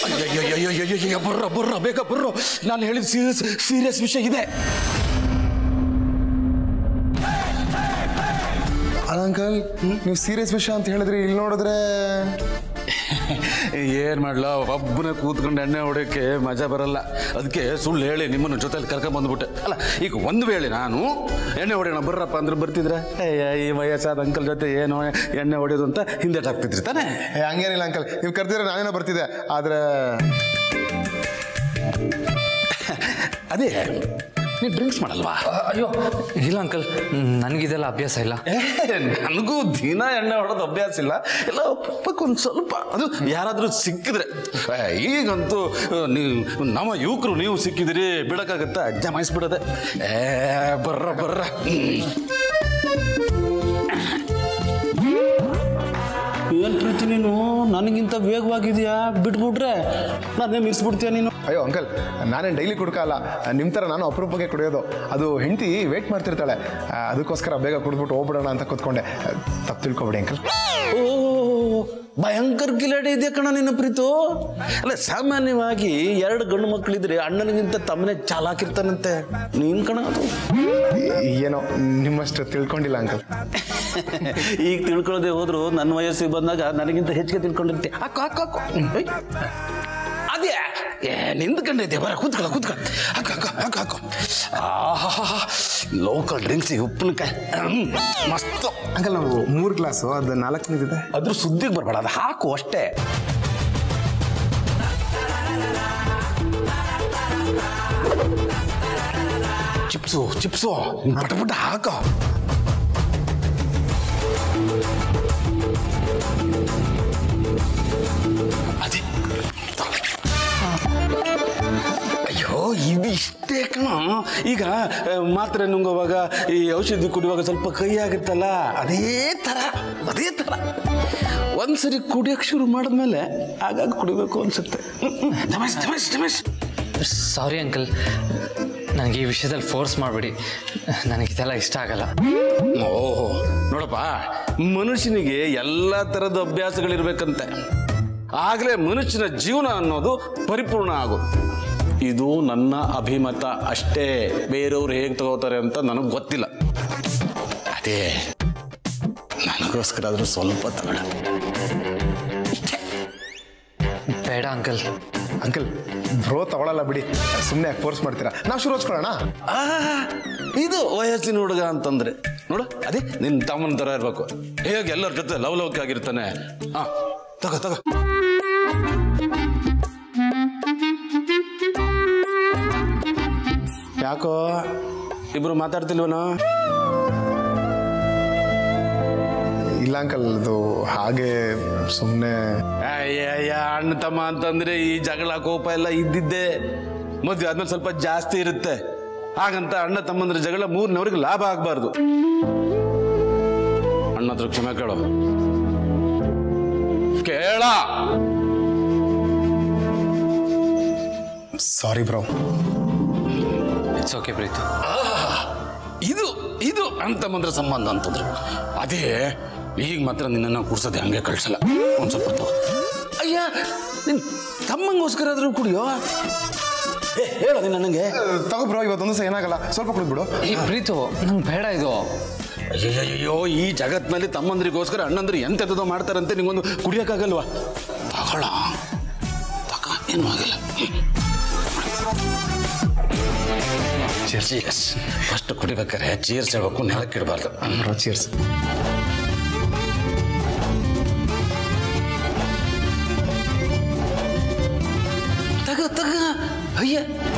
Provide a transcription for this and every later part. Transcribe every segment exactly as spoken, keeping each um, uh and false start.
ಅಯ್ಯಯ್ಯಯ್ಯಯ್ಯಯ್ಯಯ್ಯ ಬರ್ರ ಬರ್ರ ಬೇಗ ಬರ್ರೋ. ನಾನು ಹೇಳಿದ ಸೀರಿಯಸ್ ಸೀರಿಯಸ್ ವಿಷಯ ಇದೆ. ಅಲ್ಲ ಅಂಕಲ್, ನೀವು ಸೀರಿಯಸ್ ವಿಷಯ ಅಂತ ಹೇಳಿದ್ರಿ, ಇಲ್ಲಿ ನೋಡಿದ್ರೆ ಏನ್ ಮಾಡ್ಲ, ಒಬ್ಬನೇ ಕೂತ್ಕೊಂಡು ಎಣ್ಣೆ ಹೊಡೆಯೋಕ್ಕೆ ಮಜಾ ಬರಲ್ಲ. ಅದಕ್ಕೆ ಸುಳ್ಳು ಹೇಳಿ ನಿಮ್ಮನ್ನು ಜೊತೆಲಿ ಕರ್ಕೊಂಡ್ ಬಂದ್ಬಿಟ್ಟೆ. ಅಲ್ಲ ಈಗ ಒಂದು ವೇಳೆ ನಾನು ಎಣ್ಣೆ ಹೊಡೆಯೋಣ ಬರ್ರಪ್ಪ ಅಂದ್ರೆ ಬರ್ತಿದ್ರೆ ಈ ವಯಸ್ಸಾದ ಅಂಕಲ್ ಜೊತೆ ಏನೋ ಎಣ್ಣೆ ಹೊಡೆಯೋದು ಅಂತ ಹಿಂದೆ ಹಾಕ್ತಿದ್ರಿ ತಾನೇ? ಹಂಗೇನಿಲ್ಲ ಅಂಕಲ್, ನೀವು ಕರ್ದಿದ್ರೆ ನಾನೇನೋ ಬರ್ತಿದ್ದೆ. ಆದ್ರೆ ಅದೇ ನೀವು ಡ್ರಿಂಕ್ಸ್ ಮಾಡಲ್ವಾ? ಅಯ್ಯೋ ಇಲ್ಲ ಅಂಕಲ್, ನನಗಿದೆಲ್ಲ ಅಭ್ಯಾಸ ಇಲ್ಲ. ನನಗೂ ದಿನ ಎಣ್ಣೆ ಹೊಡೋದು ಅಭ್ಯಾಸ ಇಲ್ಲ. ಎಲ್ಲ ಒಂದು ಸ್ವಲ್ಪ ಅದು ಯಾರಾದರೂ ಸಿಕ್ಕಿದ್ರೆ. ಈಗಂತೂ ನೀವು ನಮ್ಮ ಯುವಕರು ನೀವು ಸಿಕ್ಕಿದಿರಿ, ಬಿಡಕ್ಕಾಗತ್ತಾ? ಜಮಾಯಿಸ್ಬಿಡೋದೆ. ಏ ಬರ್ರ ಬರ್ರ. ಏನು ಪ್ರೀತಿ ನೀನು ನನಗಿಂತ ವೇಗವಾಗಿದೆಯಾ? ಬಿಟ್ಬಿಟ್ರೆ ನಾನೇ ಮಿಸ್ಬಿಡ್ತೀಯ ನೀನು. ಅಯ್ಯೋ ಅಂಕಲ್, ನಾನೇನು ಡೈಲಿ ಕುಡ್ಕಲ್ಲ, ನಿಮ್ಮ ಥರ ನಾನು ಅಪರೂಪಕ್ಕೆ ಕುಡಿಯೋದು. ಅದು ಹೆಂಡತಿ ವೇಟ್ ಮಾಡ್ತಿರ್ತಾಳೆ, ಅದಕ್ಕೋಸ್ಕರ ಬೇಗ ಕುಡಿದ್ಬಿಟ್ಟು ಹೋಗ್ಬಿಡೋಣ ಅಂತ ಕೂತ್ಕೊಂಡೆ. ತಪ್ಪು ತಿಳ್ಕೊಬೇಡಿ ಅಂಕಲ್. ಓ ಭಯಂಕರ ಕಿಲಾಡಿ ಇದೆಯಾ ಕಣ ನಿನ್ನ ಪ್ರೀತು. ಅಲ್ಲ ಸಾಮಾನ್ಯವಾಗಿ ಎರಡು ಗಂಡು ಮಕ್ಕಳಿದ್ರೆ ಅಣ್ಣನಿಗಿಂತ ತಮ್ಮನೇ ಚಾಲಾಕಿರ್ತಾನಂತೆ. ನೀನ್ ಕಣ ಅದು. ಏನೋ ನಿಮ್ಮಷ್ಟು ತಿಳ್ಕೊಂಡಿಲ್ಲ ಅಂಕಲ್. ಈಗ ತಿಳ್ಕೊಳ್ಳೋದೇ ಹೋದ್ರು ನನ್ನ ವಯಸ್ಸಿಗೆ ಬಂದಾಗ ನನಗಿಂತ ಹೆಚ್ಚಿಗೆ ತಿಳ್ಕೊಂಡಿರ್ತೆ. ಹಾಕು ಹಾಕು ಹಾಕು. ಅದೇ ಏ ನಿಂತ್ಕೊಂಡಿದ್ದೆ, ಬರ ಕೂತ್ಕೊಳ್ಳ ಕೂತ್ಕೊಳ್ಳ. ಹಾಕು ಹಾಕು ಹಾಕು ಹಾಕು. ಆಹಾ ಲೋಕಲ್ ಡ್ರಿಂಕ್ಸಿಗೆ ಉಪ್ಪಿನಕಾಯಿ ಮಸ್ತ್. ಅಂಕಲ್ ನಾವು ಮೂರು ಗ್ಲಾಸು, ಅದು ನಾಲ್ಕನೇದಿದೆ. ಅದ್ರ ಸುದ್ದಿಗೆ ಬರಬೇಡ, ಅದು ಹಾಕು ಅಷ್ಟೇ. ಚಿಪ್ಸು ಚಿಪ್ಸು ಪಟ ಪಟ ಹಾಕ. ಅದೇ ಅಯ್ಯೋ ಇದು ಇಷ್ಟೇ ಕಣ. ಈಗ ಮಾತ್ರೆ ನುಂಗುವಾಗ ಈ ಔಷಧಿ ಕುಡಿಯುವಾಗ ಸ್ವಲ್ಪ ಕೈ ಆಗುತ್ತಲ್ಲ, ಅದೇ ಥರ ಅದೇ ಥರ ಒಂದ್ಸರಿ ಕುಡಿಯೋಕೆ ಶುರು ಮಾಡಿದ್ಮೇಲೆ ಆಗಾಗ ಕುಡಿಬೇಕು ಅನ್ಸುತ್ತೆ. ರಮೇಶ್ ರಮೇಶ್ ರಮೇಶ್ ಸಾರಿ ಅಂಕಲ್, ನನಗೆ ಈ ವಿಷಯದಲ್ಲಿ ಫೋರ್ಸ್ ಮಾಡಬೇಡಿ, ನನಗಿದೆಲ್ಲ ಇಷ್ಟ ಆಗಲ್ಲ. ಓಹೋ ನೋಡಪ್ಪ, ಮನುಷ್ಯನಿಗೆ ಎಲ್ಲ ಥರದ ಅಭ್ಯಾಸಗಳಿರ್ಬೇಕಂತೆ, ಆಗಲೇ ಮನುಷ್ಯನ ಜೀವನ ಅನ್ನೋದು ಪರಿಪೂರ್ಣ ಆಗೋದು. ಇದು ನನ್ನ ಅಭಿಮತ ಅಷ್ಟೇ. ಬೇರೆಯವ್ರು ಹೇಗೆ ತಗೋತಾರೆ ಅಂತ ನನಗೆ ಗೊತ್ತಿಲ್ಲ. ಅದೇ ನನಗೋಸ್ಕರ ಆದರೂ ಸ್ವಲ್ಪ ತಗೊಳ್ಳ. ಬೇಡ ಅಂಕಲ್. ಅಂಕಲ್ ಬ್ರೋ ತಗೊಳಲ್ಲ ಬಿಡಿ, ಸುಮ್ಮನೆ ಫೋರ್ಸ್ ಮಾಡ್ತೀರಾ. ನಾವು ಶುರು ಹಚ್ಕೊಳ್ಳೋಣ. ಆ ಇದು ವಯಸ್ಸಿನ ಹುಡುಗ ಅಂತಂದ್ರೆ ನೋಡು, ಅದೇ ನಿನ್ನ ತಮ್ಮನ ಥರ ಇರಬೇಕು. ಹೇಗೆ ಎಲ್ಲರ ಜೊತೆ ಲವ್ ಲವ್ಕೆ ಆಗಿರ್ತಾನೆ. ಹಾ ತಗೋ ತಗೋ. ಯಾಕೋ ಇಬ್ರು ಮಾತಾಡ್ತಿಲ್ವನೋ? ಇಲ್ಲ ಅಂಕಲ್, ಅದು ಹಾಗೆ ಸುಮ್ಮನೆ. ಅಯ್ಯಯ್ಯ ಅಣ್ಣ ತಮ್ಮ ಅಂತಂದ್ರೆ ಈ ಜಗಳ ಕೋಪ ಎಲ್ಲ ಇದ್ದಿದ್ದೆ. ಮದುವೆ ಆದ್ಮೇಲೆ ಸ್ವಲ್ಪ ಜಾಸ್ತಿ ಇರುತ್ತೆ. ಹಾಗಂತ ಅಣ್ಣ ತಮ್ಮಂದ್ರ ಜಗಳ ಮೂರನವ್ರಿಗೆ ಲಾಭ ಆಗ್ಬಾರ್ದು. ಅಣ್ಣ ಹತ್ರ ಕ್ಷಮೆ ಕೇಳೋ. ಕೇಳ. Sorry bro. It's okay Preethu. ಇದು ಇದು ಅಣ್ಣ ತಮ್ಮಂದ್ರ ಸಂಬಂಧ ಅಂತಂದ್ರು. ಅದೇ ಈಗ ಮಾತ್ರ ನಿನ್ನನ್ನು ಕೂರ್ಸೋದೆ ಹಂಗೆ ಕಳ್ಸಲ್ಲ. ಒಂದ್ ಸ್ವಲ್ಪ ತಗೋ. ಅಯ್ಯ ನಿನ್ ತಮ್ಮಂಗೋಸ್ಕರ ಆದ್ರೂ ಕುಡಿಯೋ. ಏ ಹೇಳೋ ನೀನು ನನಗೆ. ತಗೋ ಬ್ರೋ, ಇವತ್ತೊಂದು ಸಹ ಏನಾಗಲ್ಲ, ಸ್ವಲ್ಪ ಕುಡಿದ್ಬಿಡು. ಈ ಪ್ರೀತು ನಂಗೆ ಬೇಡ ಇದು. ಅಯ್ಯಯ್ಯೋ ಈ ಜಗತ್ನಲ್ಲಿ ತಮ್ಮಂದ್ರಿಗೋಸ್ಕರ ಅಣ್ಣಂದ್ರೆ ಎಂತೆಂಥದೋ ಮಾಡ್ತಾರಂತೆ. ನಿಂಗೊಂದು ಕುಡಿಯೋಕ್ಕಾಗಲ್ವಾ? ತಗೊಳ ತಗ, ಏನೂ ಆಗಿಲ್ಲ. ಚೀರ್ಸ್. ಫಸ್ಟ್ ಕುಡಿಬೇಕಾರೆ ಚೀರ್ಸ್ ಹೇಳ್ಬೇಕು, ನೆಲಕ್ಕೆ ಇಡಬಾರ್ದು. ಬ್ರೋ ಚೀರ್ಸ್. ತಗ ತಗ. ಅಯ್ಯ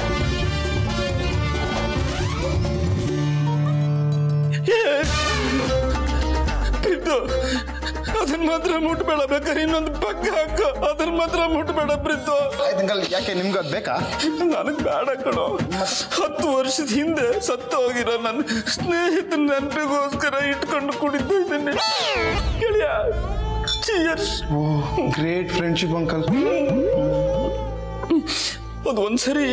ಪ್ರೀತು, ಅದನ್ನ ಮಾತ್ರ ಮುಟ್ಬೇಡ. ಬೇಕಾದ್ರೆ ಇನ್ನೊಂದು ಪಕ್ಕ ಹಾಕ, ಅದನ್ನ ಮಾತ್ರ ಮುಟ್ಬೇಡ ಪ್ರೀತು. ಅಂಕಲ್ ಯಾಕೆ ನಿಮ್ಗೆ ಅದು ಬೇಕಾ? ನನಗೆ ಬೇಡ ಕಣೋ. ಹತ್ತು ವರ್ಷದ ಹಿಂದೆ ಸತ್ತು ಹೋಗಿರೋ ನನ್ನ ಸ್ನೇಹಿತನ ನೆನಪಿಗೋಸ್ಕರ ಇಟ್ಕೊಂಡು ಕುಡಿತಾ ಇದ್ದೀನಿ ಗೆಳೆಯ. ಚೀಯರ್ಸ್. Great friendship uncle. ಅದು ಒಂದ್ಸರಿ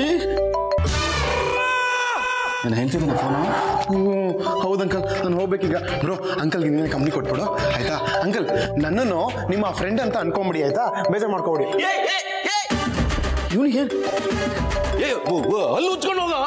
ನಾನು ಹೇಳ್ತಿದ್ದೀನಿ ಫೋನು. ಹೌದು ಅಂಕಲ್, ನಾನು ಹೋಗ್ಬೇಕೀಗ. ಬ್ರೋ ಅಂಕಲ್ಗೆ ಇನ್ನೇನು ಕಂಪ್ನಿ ಕೊಟ್ಬಿಡು ಆಯ್ತಾ? ಅಂಕಲ್ ನನ್ನನ್ನು ನಿಮ್ಮ ಫ್ರೆಂಡ್ ಅಂತ ಅನ್ಕೊಂಬಿಡಿ ಆಯ್ತಾ? ಬೇಜಾರು ಮಾಡ್ಕೊಬಿಡಿ. ಇವನಿಗೆ ಏ ಅಲ್ಲಿ ಉಚ್ಕೊಂಡು ಹೋಗ.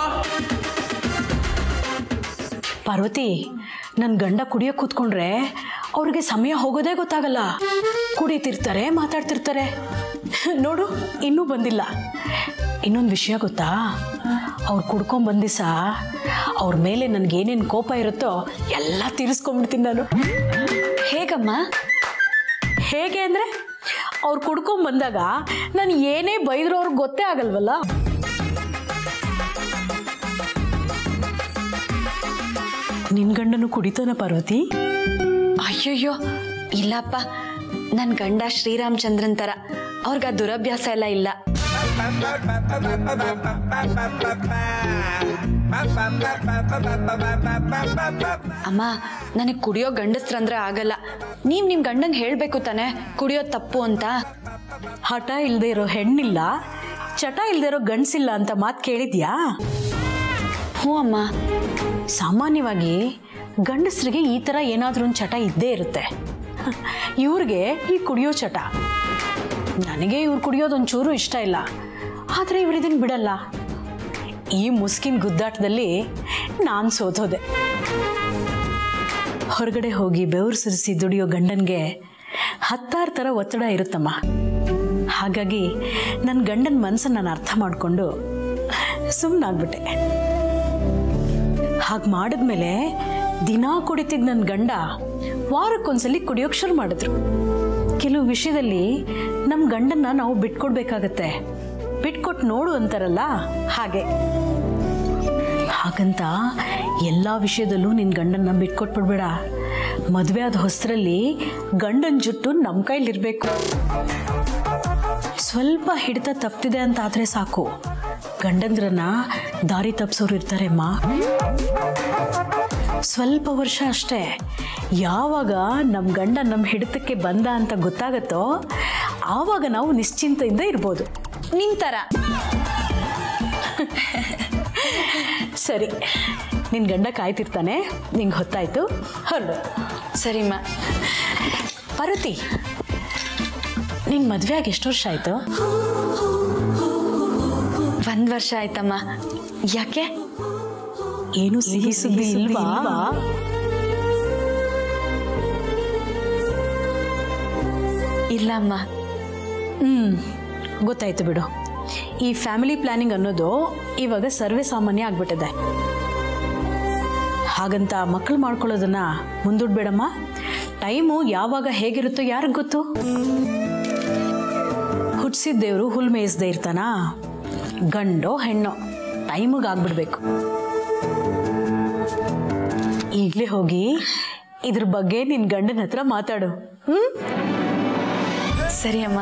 ಪಾರ್ವತಿ, ನನ್ನ ಗಂಡ ಕುಡಿಯೋಕೆ ಕೂತ್ಕೊಂಡ್ರೆ ಅವ್ರಿಗೆ ಸಮಯ ಹೋಗೋದೇ ಗೊತ್ತಾಗಲ್ಲ. ಕುಡಿತಿರ್ತಾರೆ, ಮಾತಾಡ್ತಿರ್ತಾರೆ. ನೋಡು, ಇನ್ನೂ ಬಂದಿಲ್ಲ. ಇನ್ನೊಂದು ವಿಷಯ ಗೊತ್ತಾ, ಅವ್ರು ಕುಡ್ಕೊಂಡ್ ಬಂದಿಸ ಅವ್ರ ಮೇಲೆ ನನಗೇನೇನು ಕೋಪ ಇರುತ್ತೋ ಎಲ್ಲ ತೀರಿಸ್ಕೊಂಡ್ಬಿಡ್ತೀನಿ ನಾನು. ಹೇಗಮ್ಮ? ಹೇಗೆ ಅಂದರೆ, ಅವ್ರು ಕುಡ್ಕೊಂಡ್ ಬಂದಾಗ ನಾನು ಏನೇ ಬೈದ್ರೂ ಅವ್ರಿಗೆ ಗೊತ್ತೇ ಆಗಲ್ವಲ್ಲ. ನಿನ್ ಗಂಡನು ಕುಡಿತಾನ ಪಾರ್ವತಿ? ಅಯ್ಯಯ್ಯೋ ಇಲ್ಲಪ್ಪ, ನನ್ನ ಗಂಡ ಶ್ರೀರಾಮಚಂದ್ರನ್ ಥರ, ಅವ್ರಿಗೆ ಆ ದುರಭ್ಯಾಸ ಎಲ್ಲ ಇಲ್ಲ. ಅಮ್ಮ, ನನಗೆ ಕುಡಿಯೋ ಗಂಡಸ್ರಂದ್ರೆ ಆಗಲ್ಲ. ನೀವ್ ನಿಮ್ ಗಂಡಂಗೆ ಹೇಳ್ಬೇಕು ತಾನೆ ಕುಡಿಯೋದು ತಪ್ಪು ಅಂತ. ಹಠ ಇಲ್ಲದೆ ಇರೋ ಹೆಣ್ಣಿಲ್ಲ, ಚಟ ಇಲ್ಲದೆ ಇರೋ ಗಂಡಸಿಲ್ಲ ಅಂತ ಮಾತು ಕೇಳಿದ್ಯಾ? ಹ್ಞೂ ಅಮ್ಮ. ಸಾಮಾನ್ಯವಾಗಿ ಗಂಡಸರಿಗೆ ಈ ಥರ ಏನಾದರೂ ಒಂದು ಚಟ ಇದ್ದೇ ಇರುತ್ತೆ. ಇವ್ರಿಗೆ ಈ ಕುಡಿಯೋ ಚಟ. ನನಗೆ ಇವ್ರು ಕುಡಿಯೋದೊಂಚೂರು ಇಷ್ಟ ಇಲ್ಲ, ಆದರೆ ಇವ್ರು ಇದನ್ನು ಬಿಡಲ್ಲ. ಈ ಮುಸ್ಕಿನ ಗುದ್ದಾಟದಲ್ಲಿ ನಾನು ಸೋತೋದೆ. ಹೊರಗಡೆ ಹೋಗಿ ಬೆವರು ಸುರಿಸಿ ದುಡಿಯೋ ಗಂಡನಿಗೆ ಹತ್ತಾರು ಥರ ಒತ್ತಡ ಇರುತ್ತಮ್ಮ. ಹಾಗಾಗಿ ನನ್ನ ಗಂಡನ ಮನಸ್ಸನ್ನು ನಾನು ಅರ್ಥ ಮಾಡಿಕೊಂಡು ಸುಮ್ಮನಾಗ್ಬಿಟ್ಟೆ. ಹಾಗೆ ಮಾಡಿದ್ಮೇಲೆ ದಿನಾ ಕುಡಿತಿದ್ದ ನನ್ನ ಗಂಡ ವಾರಕ್ಕೊಂದ್ಸಲಿ ಕುಡಿಯೋಕೆ ಶುರು ಮಾಡಿದ್ರು. ಕೆಲವು ವಿಷಯದಲ್ಲಿ ನಮ್ಮ ಗಂಡನ್ನ ನಾವು ಬಿಟ್ಕೊಡ್ಬೇಕಾಗತ್ತೆ. ಬಿಟ್ಕೊಟ್ಟು ನೋಡು ಅಂತಾರಲ್ಲ, ಹಾಗೆ. ಹಾಗಂತ ಎಲ್ಲ ವಿಷಯದಲ್ಲೂ ನಿನ್ನ ಗಂಡನ್ನ ಬಿಟ್ಕೊಟ್ಬಿಡ್ಬೇಡ. ಮದುವೆ ಆದ ಹೊಸರಲ್ಲಿ ಗಂಡನ ಜುಟ್ಟು ನಮ್ಮ ಕೈಲಿರಬೇಕು. ಸ್ವಲ್ಪ ಹಿಡಿತ ತಪ್ಪಿದೆ ಅಂತ ಆದರೆ ಸಾಕು, ಗಂಡಂದ್ರನ್ನ ದಾರಿ ತಪ್ಪಿಸೋರು ಇರ್ತಾರೆ ಅಮ್ಮ. ಸ್ವಲ್ಪ ವರ್ಷ ಅಷ್ಟೇ. ಯಾವಾಗ ನಮ್ಮ ಗಂಡ ನಮ್ಮ ಹಿಡಿತಕ್ಕೆ ಬಂದ ಅಂತ ಗೊತ್ತಾಗತ್ತೋ ಆವಾಗ ನಾವು ನಿಶ್ಚಿಂತೆಯಿಂದ ಇರ್ಬೋದು. ನಿನ್ ಥರ. ಸರಿ, ನಿನ್ನ ಗಂಡ ಕಾಯ್ತಿರ್ತಾನೆ, ನಿಂಗೆ ಹೊತ್ತಾಯ್ತು, ಹೊರಡು. ಸರಿಮ್ಮ. ಪಾರ್ವತಿ, ನಿನ್ನ ಮದುವೆ ಆಗಿ ಎಷ್ಟು ವರ್ಷ ಆಯಿತು? ಒಂದು ವರ್ಷ ಆಯ್ತಮ್ಮ. ಯಾಕೆ? ಏನು ಸಿಹಿ ಸುದ್ದಿ ಇಲ್ವಾ? ಇಲ್ಲ ಅಮ್ಮ. ಹ್ಮ್, ಗೊತ್ತಾಯ್ತು ಬಿಡು. ಈ ಫ್ಯಾಮಿಲಿ ಪ್ಲಾನಿಂಗ್ ಅನ್ನೋದು ಇವಾಗ ಸರ್ವೇ ಸಾಮಾನ್ಯ ಆಗ್ಬಿಟ್ಟಿದೆ. ಹಾಗಂತ ಮಕ್ಕಳು ಮಾಡ್ಕೊಳ್ಳೋದನ್ನ ಮುಂದೂಡ್ಬೇಡಮ್ಮ. ಟೈಮು ಯಾವಾಗ ಹೇಗಿರುತ್ತೋ ಯಾರಿಗೆ ಗೊತ್ತು? ಹುಟ್ಟಿಸಿದ ದೇವರು ಹುಲ್ ಮೇಯಿಸದೇ ಇರ್ತಾನಾ? ಗಂಡೋ ಹೆಣ್ಣೋ ಟೈಮಿಗೆ ಆಗ್ಬಿಡ್ಬೇಕು. ಈಗಲೇ ಹೋಗಿ ಇದ್ರ ಬಗ್ಗೆ ನಿನ್ನ ಗಂಡನ ಹತ್ರ ಮಾತಾಡು. ಹ್ಮ್, ಸರಿ ಅಮ್ಮ.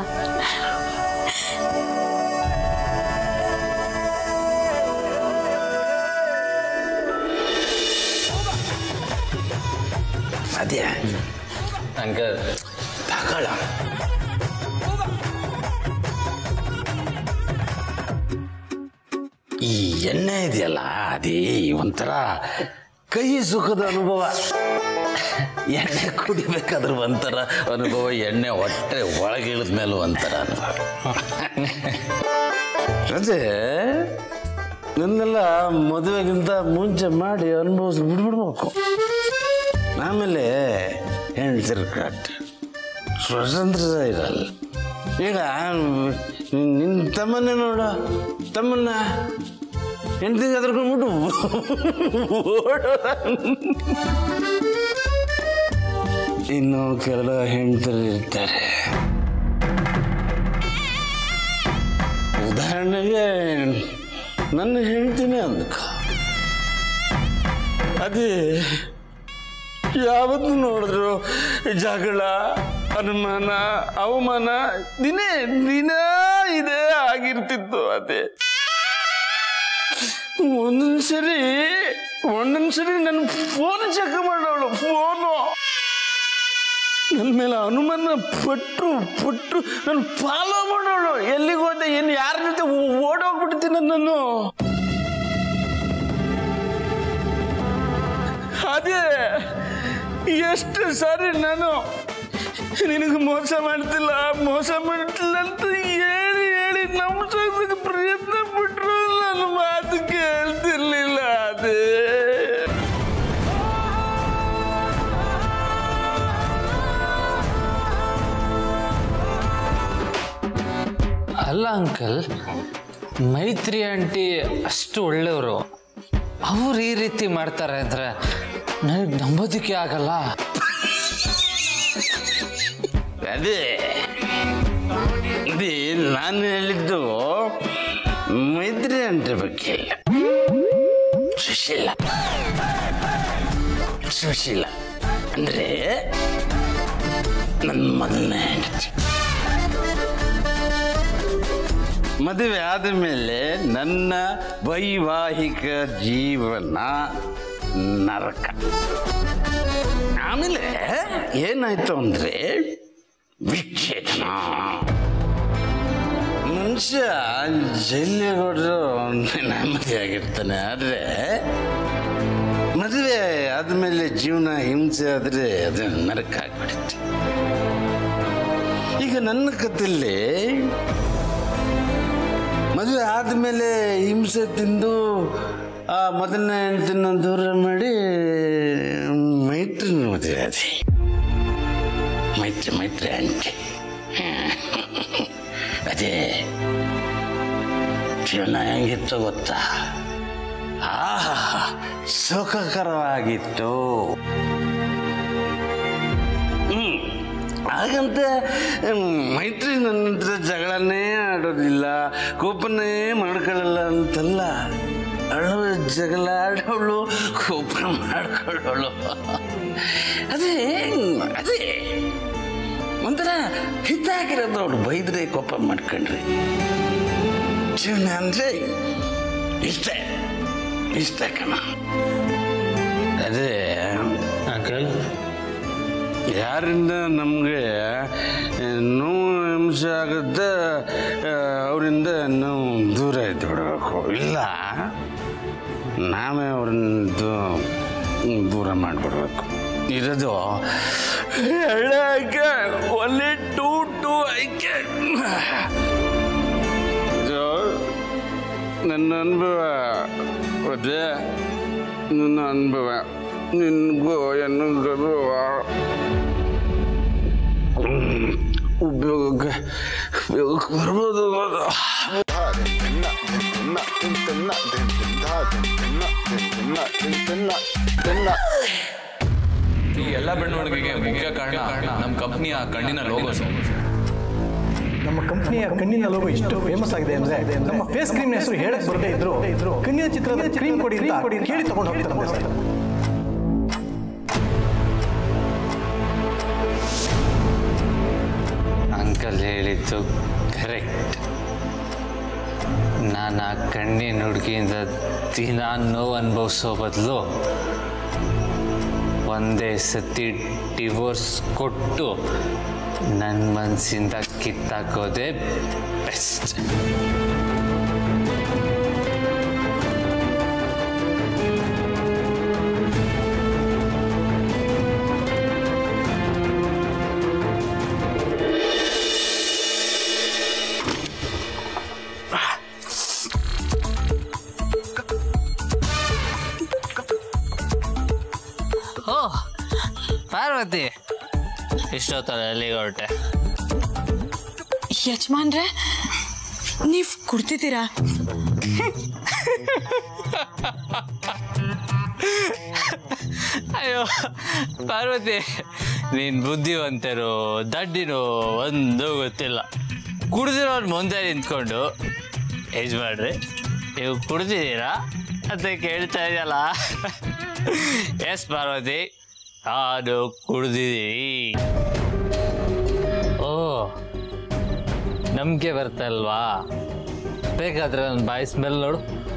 ಅದೇ ಅಂಕಲ್ ತಗೊಳ. ಈ ಎಣ್ಣೆ ಇದೆಯಲ್ಲ, ಅದೇ ಒಂಥರ ಕೈ ಸುಖದ ಅನುಭವ. ಎಣ್ಣೆ ಕುಡಿಬೇಕಾದ್ರೆ ಒಂಥರ ಅನುಭವ, ಎಣ್ಣೆ ಹೊಟ್ಟೆ ಒಳಗೆ ಇಳಿದ ಮೇಲೂ ಒಂಥರ ಅನುಭವ. ಅದೇ ನನ್ನೆಲ್ಲ ಮದುವೆಗಿಂತ ಮುಂಚೆ ಮಾಡಿ ಅನುಭವಿಸಿ ಬಿಡ್ಬಿಡ್ಬೇಕು. ಆಮೇಲೆ ಹೆಣ್ತಿರ್ ಕಟ್ ಸ್ವತಂತ್ರ ಇರಲ್ಲ. ಈಗ ನಿನ್ನ ತಮ್ಮನ್ನೇ ನೋಡು, ತಮ್ಮನ್ನ ಹೆಂಡ್ತಿಗೆ ಎದ್ರಕೊಂಡ್ಬಿಟ್ಟು ಓಡೋ. ಇನ್ನು ಕೆಲವು ಹೆಣ್ತರು ಇರ್ತಾರೆ. ಉದಾಹರಣೆಗೆ ನನ್ನ ಹೆಂಡ್ತಿನೇ ಅಂದ್ಕ, ಅದೇ ಯಾವತ್ತು ನೋಡಿದ್ರು ಜಗಳ, ಅನುಮಾನ, ಅವಮಾನ ದಿನೇ ದಿನ ಇದೇ ಆಗಿರ್ತಿತ್ತು. ಅದೇ ಒಂದೊಂದು ಸರಿ ಒಂದೊಂದು ಸರಿ ನನ್ನ ಫೋನ್ ಚೆಕ್ ಮಾಡೋಳು. ಫೋನು ನನ್ನ ಮೇಲೆ ಅನುಮಾನ ಪಟ್ಟು ಪಟ್ಟು ನನ್ನ ಫಾಲೋ ಮಾಡೋಳು. ಎಲ್ಲಿಗೆ ಹೋದೆ, ಏನು ಯಾರ ಜೊತೆ ಓಡೋಗ್ಬಿಡ್ತೀನಿ ನಾನು. ಅದೇ ಎಷ್ಟು ಸಾರಿ ನಾನು ನಿನಗೆ ಮೋಸ ಮಾಡ್ತಿಲ್ಲ ಮೋಸ ಮಾಡ್ತಿಲ್ಲ ಅಂತ ಹೇಳಿ ಹೇಳಿ ನಮ್ಮ ಅಲ್ಲ ಅಂಕಲ್, ಮೈತ್ರಿ ಆಂಟಿ ಅಷ್ಟು ಒಳ್ಳೆಯವರು, ಅವ್ರು ಈ ರೀತಿ ಮಾಡ್ತಾರೆ ಅಂದರೆ ನನಗೆ ನಂಬೋದಕ್ಕೆ ಆಗಲ್ಲ. ಅದೇ ಅದೇ ನಾನು ಹೇಳಿದ್ದು ಮೈತ್ರಿ ಆಂಟಿ ಬಗ್ಗೆ ಸುಶೀಲ. ಸುಶೀಲ ಅಂದರೆ ನನ್ನ ಮೊದಲನೇ ಹೆಂಡತಿ. ಮದುವೆ ಆದ ಮೇಲೆ ನನ್ನ ವೈವಾಹಿಕ ಜೀವನ ನರಕ. ಆಮೇಲೆ ಏನಾಯ್ತು ಅಂದರೆ ವಿಚ್ಛೇದನ. ಮನುಷ್ಯ ಜೈಲಿಗೆ ಹೊಡೆದು ನೆಮ್ಮದಿಯಾಗಿರ್ತಾನೆ, ಆದರೆ ಮದುವೆ ಆದಮೇಲೆ ಜೀವನ ಹಿಂಸೆ ಆದರೆ ಅದು ನರಕ ಆಗ್ಬಿಡುತ್ತೆ. ಈಗ ನನ್ನ ಕಥೆಯಲ್ಲಿ ಮದುವೆ ಆದಮೇಲೆ ಹಿಂಸೆ ತಿಂದು ಆ ಮೊದಲನೇ ಹೆಂಡತಿನ ದೂರ ಮಾಡಿ ಮೈತ್ರಿನ ಮದುವೆ ಆದಿ. ಮೈತ್ರಿ ಮೈತ್ರಿ ಆಂಟಿ. ಅದೇ ಜೀವನ ಹೆಂಗಿತ್ತು ಗೊತ್ತಾ? ಆ ಸುಖಕರವಾಗಿತ್ತು. ಹ್ಮ್ ಹಾಗಂತ ಮೈತ್ರಿ ನನ್ನ ಹತ್ರ ಜಗಳನೇ ಆಡೋದಿಲ್ಲ, ಕೋಪನೇ ಮಾಡ್ಕೊಳ್ಳಲ್ಲ ಅಂತಲ್ಲ. ಅಳು ಜಗಳ ಆಡೋಳು, ಕೋಪ ಮಾಡ್ಕೊಳ್ಳೋಳು. ಅದೇ ಅದೇ ಒಂಥರ ಹಿತಾಗಿರೋದು. ಅವಳು ಬೈದ್ರೆ ಕೋಪ ಮಾಡ್ಕೊಂಡ್ರಿ. ಜೀವನ ಅಂದರೆ ಇಷ್ಟೇ ಇಷ್ಟೇ ಕಣ. ಅದೇ ಅಂಕಲ್, ಯಾರಿಂದ ನಮಗೆ ನೋವು ಹಿಂಸೆ ಆಗುತ್ತೆ ಅವರಿಂದ ನಾವು ದೂರ ಇದ್ದು ಬಿಡಬೇಕು. ಇಲ್ಲ ನಾವೇ ಅವ್ರನ್ನ ದೂರ ಮಾಡಿಬಿಡ್ಬೇಕು. ಇರೋದು ಐಕೆ ಒನ್ಲಿ ಟೂ ಟೂ ಐಕೆ. ಇದು ನನ್ನ ಅನುಭವ. ಅದೇ ನನ್ನ ಅನುಭವ ನಿನಗೂ ಎನ್ನುವ ಉಪಯೋಗಕ್ಕೆ ಉಪಯೋಗಕ್ಕೆ ಬರ್ಬೋದು. ಈ ಎಲ್ಲ ಬೆಳವಣಿಗೆಗೆ ಮುಖ್ಯ ಕಾರಣ ನಮ್ಮ ಕಂಪ್ನಿಯ ಕಣ್ಣಿನ ಲೋಗೋಸ್. ನಮ್ಮ ಕಂಪನಿಯ ಕಣ್ಣಿನ ಲೋಗೋ ಇಷ್ಟು ಫೇಮಸ್ ಆಗಿದೆ ಅಂದ್ರೆ ನಮ್ಮ ಫೇಸ್ ಕ್ರೀಮ್ ಹೆಸರು ಹೇಳಕ್ ಬರದೇ ಇದ್ರು ಕಣ್ಣಿನ ಚಿತ್ರದ ಕ್ರೀಮ್ ಕೊಡಿ ಅಂತ ಕೇಳಿ ತಗೊಂಡು ಹೋಗ್ತಾರೆ ಸರ್. ಅಂಕಲ್ ಹೇಳಿದ್ದು ಕರೆಕ್ಟ್. ನಾನು ಆ ಕಣ್ಣಿನ ಹುಡುಗಿಯಿಂದ ದಿನ ನೋವು ಅನುಭವಿಸೋ ಬದಲು ಒಂದೇ ಸತಿ ಡಿವೋರ್ಸ್ ಕೊಟ್ಟು ನನ್ನ ಮನಸ್ಸಿಂದ ಕಿತ್ತಾಕೋದೇ ಬೆಸ್ಟ್. ಓ ಪಾರ್ವತಿ, ಇಷ್ಟೊತ್ತಲ್ಲ ಎಲ್ಲಿಗೆ ಹೊರಟೆ? ಯಜಮಾನ್ರೆ, ನೀವು ಕುಡ್ತಿದ್ದೀರಾ? ಅಯ್ಯೋ ಪಾರ್ವತಿ, ನೀನು ಬುದ್ಧಿವಂತರು ದಡ್ಡಿನೋ ಒಂದು ಗೊತ್ತಿಲ್ಲ. ಕುಡ್ದಿರೋರು ಮುಂದೆ ನಿಂತ್ಕೊಂಡು ಯಜಮಾನ್ರಿ ನೀವು ಕುಡ್ದಿದ್ದೀರಾ ಅಂತ ಕೇಳ್ತಾ ಇದೆಯಲ್ಲ. ಎಸ್ ಪಾರ್ವತಿ, ನಾನು ಕುಡ್ದಿದ್ದೀನಿ. ಓ, ನಂಬಿಕೆ ಬರ್ತಲ್ವಾ? ಬೇಕಾದ್ರೆ ನನ್ನ ಬಾಯಿ ಸ್ಮೆಲ್ ನೋಡು.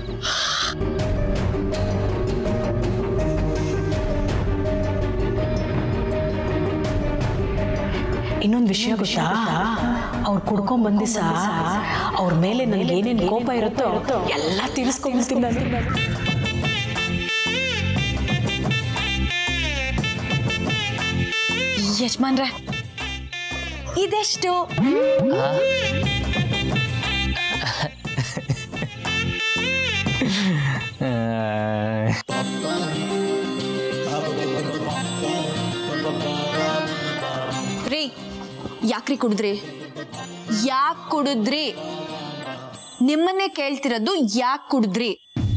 ಇನ್ನೊಂದು ವಿಷಯ ಗೊತ್ತಾ? ಅವ್ರು ಕುಡ್ಕೊಂಡ್ ಬಂದಿಸ ಅವ್ರ ಮೇಲೆ ನನಗೆ ಏನೇನು ಕೋಪ ಇರುತ್ತೋ ಎಲ್ಲ ತೀರಿಸ್ಕೊಂಡ್ಬಿಡ್ತೀನಿ ನಾನು. ಯಜಮಾನ್ರೆ, ಇದೆಷ್ಟು? ರೀ, ಯಾಕ್ರಿ ಕುಡಿದ್ರಿ? ಯಾಕೆ ಕುಡಿದ್ರಿ? ನಿಮ್ಮನ್ನೇ ಕೇಳ್ತಿರೋದು, ಯಾಕೆ ಕುಡಿದ್ರಿ?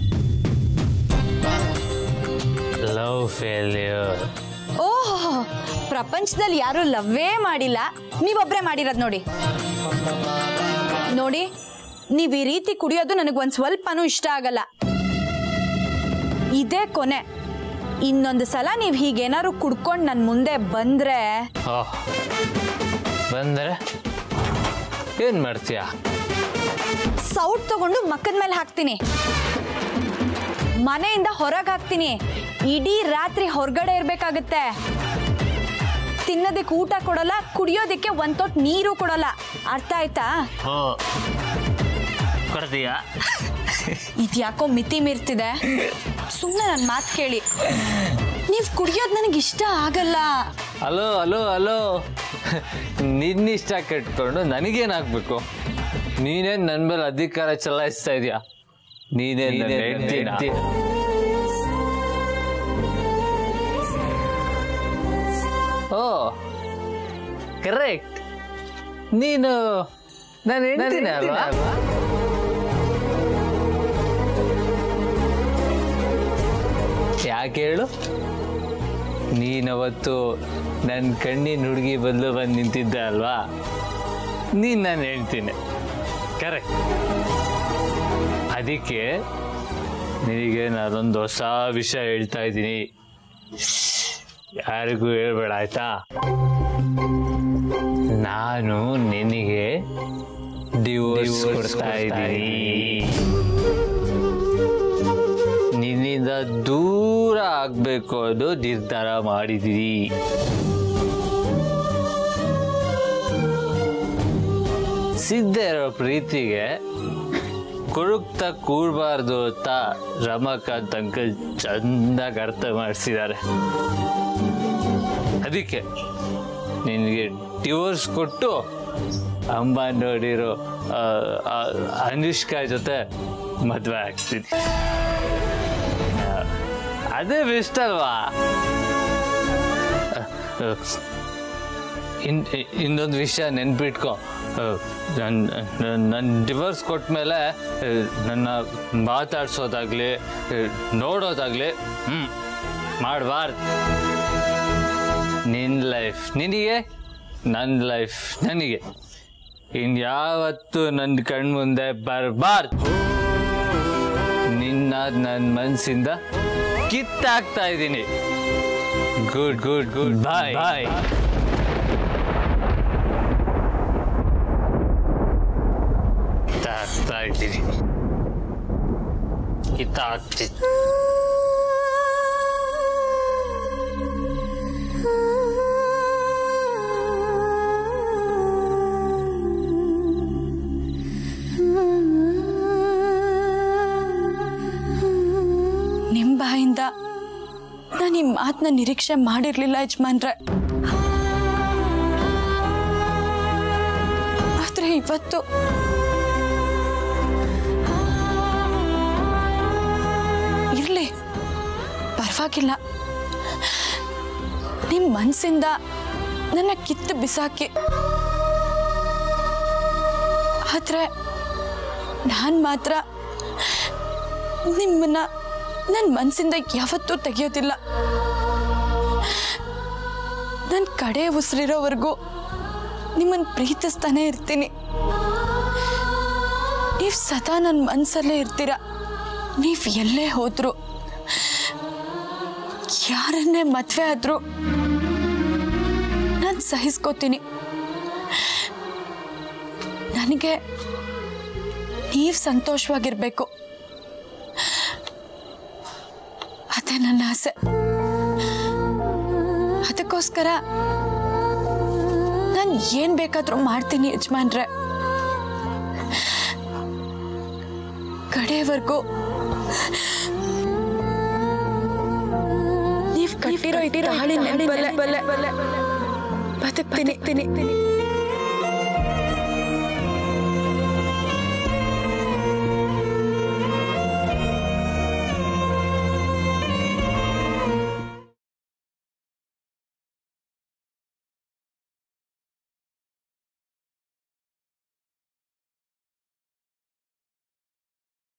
Love failure. ಓಹ್, ಪ್ರಪಂಚದಲ್ಲಿ ಯಾರು ಲವ್ವೇ ಮಾಡಿಲ್ಲ, ನೀವೊಬ್ರೇ ಮಾಡಿರೋದು ನೋಡಿ. ನೋಡಿ, ನೀವ್ ಈ ರೀತಿ ಕುಡಿಯೋದು ನನಗೊಂದು ಸ್ವಲ್ಪನೂ ಇಷ್ಟ ಆಗಲ್ಲ. ಇದೇ ಕೊನೆ. ಇನ್ನೊಂದು ಸಲ ನೀವು ಹೀಗೇನಾದ್ರು ಕುಡ್ಕೊಂಡು ನನ್ನ ಮುಂದೆ ಬಂದ್ರೆ ಬಂದ್ರೆ ಏನ್ ಮಾಡ್ತೀಯ? ಸೌಟ್ ತಗೊಂಡು ಮಕ್ಕದ ಮೇಲೆ ಹಾಕ್ತೀನಿ, ಮನೆಯಿಂದ ಹೊರಗೆ ಹಾಕ್ತೀನಿ, ಇಡೀ ರಾತ್ರಿ ಹೊರಗಡೆ ಇರ್ಬೇಕಾಗತ್ತೆ. ತಿನ್ನೋದಕ್ಕೆ ಊಟ ಕೊಡಲ್ಲ, ಕುಡಿಯೋದಕ್ಕೆ ಒಂದ್ ತೊಟ್ಟು ನೀರು ಕೊಡಲ್ಲ. ಅರ್ಥ ಆಯ್ತಾ? ಕೊಡ್ತೀಯಾ? ಇದ್ಯಾಕೋ ಮಿತಿ ಮೀರ್ತಿದೆ. ಸುಮ್ಮನೆ ನನ್ನ ಮಾತು ಕೇಳಿ. ನೀವು ಕುಡಿಯೋದು ನನಗೆ ಇಷ್ಟ ಆಗಲ್ಲ. ಅಲೋ ಅಲೋ ಅಲೋ ನಿನ್ನಿಷ್ಟ ಕಟ್ಕೊಂಡು ನನಗೇನಾಗಬೇಕು? ನೀನೇನು ನನ್ನ ಮೇಲೆ ಅಧಿಕಾರ ಚಲಾಯಿಸ್ತಾ ಇದೆಯಾ? ನೀನೇ ಹೇಳ್ತೀನ? ಓ ಕರೆಕ್ಟ್, ನೀನು ನಾನು ಹೇಳ್ತೀನಿ ಅಲ್ವಾ? ಯಾಕೆ ಹೇಳು? ನೀನವತ್ತು ನನ್ನ ಕಣ್ಣಿನ ಹುಡುಗಿ ಬದಲು ಬಂದು ನಿಂತಿದ್ದೆ ಅಲ್ವಾ? ನೀನು ನಾನು ಹೇಳ್ತೀನಿ ಕರೆಕ್ಟ್. ಅದಕ್ಕೆ ನಿನಗೆ ನಾನೊಂದು ಹೊಸ ವಿಷಯ ಹೇಳ್ತಾ ಇದ್ದೀನಿ, ಯಾರಿಗೂ ಹೇಳ್ಬೇಡ ಆಯ್ತಾ? ನಾನು ನಿನಗೆ ಡಿವೋರ್ಸ್ ಕೊಡ್ತಾ ಇದ್ದೀನಿ. ನಿನ್ನಿಂದ ದೂರ ಆಗ್ಬೇಕು ಅದು ನಿರ್ಧಾರ ಮಾಡಿದೀನಿ. ಸಿದ್ಧ ಇರೋ ಪ್ರೀತಿಗೆ ಕುರುಕ್ತ ಕೂಡಬಾರ್ದು ಅಂತ ರಮಾಕಾಂತ್ ಅಂಕಲ್ ಚೆನ್ನಾಗಿ ಅರ್ಥ ಮಾಡಿಸಿದ್ದಾರೆ. ಅದಕ್ಕೆ ನಿನಗೆ ಡಿವೋರ್ಸ್ ಕೊಟ್ಟು ಅಮ್ಮ ನೋಡಿರೋ ಅನುಷ್ಕಾ ಜೊತೆ ಮದುವೆ ಆಗ್ತೀನಿ. ಅದೇ ಬೆಸ್ಟ್ ಅಲ್ವಾ? ಇನ್ ಇನ್ನೊಂದು ವಿಷಯ ನೆನ್ಪಿಟ್ಕೊ, ನನ್ನ ನನ್ನ ಡಿವೋರ್ಸ್ ಕೊಟ್ಟ ಮೇಲೆ ನನ್ನ ಮಾತಾಡ್ಸೋದಾಗ್ಲಿ ನೋಡೋದಾಗ್ಲಿ ಹ್ಞೂ ಮಾಡಬಾರ್ದು. ನಿನ್ನ ಲೈಫ್ ನಿನಗೆ, ನನ್ನ ಲೈಫ್ ನನಗೆ. ಇನ್ಯಾವತ್ತೂ ನನ್ನ ಕಣ್ಮುಂದೆ ಬರಬಾರ್ದು. ನಿನ್ನ ನನ್ನ ಮನಸ್ಸಿಂದ ಕಿತ್ತಾಕ್ತಾ ಇದ್ದೀನಿ. Good good good bye bye. ಕಿತ್ತಾಕ್ತಾ ಇದ್ದೀನಿ, ಕಿತ್ತಾಕ್ತೀನಿ. ನಿಮ್ಮ ಬಾಯಿಂದ ನಾನು ಈ ಮಾತನ್ನ ನಿರೀಕ್ಷೆ ಮಾಡಿರ್ಲಿಲ್ಲ ಯಜಮಾನ್ರೆ. ಆದ್ರೆ ಇವತ್ತು ಇರ್ಲಿ, ಪರವಾಗಿಲ್ಲ. ನಿಮ್ಮ ಮನಸ್ಸಿಂದ ನನ್ನ ಕಿತ್ತು ಬಿಸಾಕಿ, ಆದ್ರೆ ನಾನು ಮಾತ್ರ ನಿಮ್ಮನ್ನ ನನ್ನ ಮನಸ್ಸಿಂದ ಯಾವತ್ತೂ ತೆಗೆಯೋದಿಲ್ಲ. ನನ್ನ ಕಡೆ ಉಸಿರಿರೋವರೆಗೂ ನಿಮ್ಮನ್ನು ಪ್ರೀತಿಸ್ತಾನೆ ಇರ್ತೀನಿ. ನೀವು ಸದಾ ನನ್ನ ಮನಸ್ಸಲ್ಲೇ ಇರ್ತೀರ. ನೀವು ಎಲ್ಲೇ ಹೋದ್ರು, ಯಾರನ್ನೇ ಮದುವೆ ಆದರೂ ನಾನು ಸಹಿಸ್ಕೋತೀನಿ. ನನಗೆ ನೀವು ಸಂತೋಷವಾಗಿರ್ಬೇಕು, ಅದೇ ನನ್ನ ಆಸೆ. ಅದಕ್ಕೋಸ್ಕರ ನಾನು ಏನ್ ಬೇಕಾದ್ರೂ ಮಾಡ್ತೀನಿ ಯಜಮಾನ್ರೆ. ಕಡೆವರೆಗೂ ನೀವು ಕಟ್ಟಿರೋ ಇಟ್ಟಿರೋ ಹಾಳಿ ನೆನಪಲ್ಲೇ ಬದುಕ್ತೀನಿ.